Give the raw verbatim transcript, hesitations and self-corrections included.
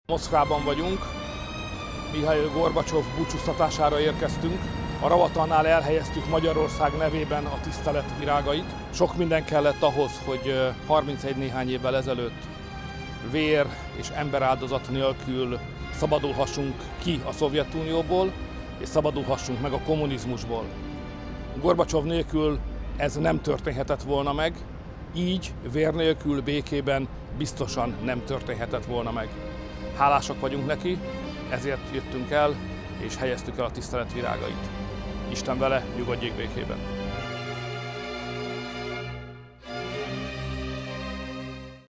Moszkvában vagyunk, Mihail Gorbacsov búcsúztatására érkeztünk. A Ravatannál elhelyeztük Magyarország nevében a tisztelet virágait. Sok minden kellett ahhoz, hogy harmincegy néhány évvel ezelőtt vér és emberáldozat nélkül szabadulhassunk ki a Szovjetunióból, és szabadulhassunk meg a kommunizmusból. Gorbacsov nélkül ez nem történhetett volna meg, így vér nélkül békében biztosan nem történhetett volna meg. Hálásak vagyunk neki, ezért jöttünk el és helyeztük el a tisztelet virágait. Isten vele, nyugodjék békében!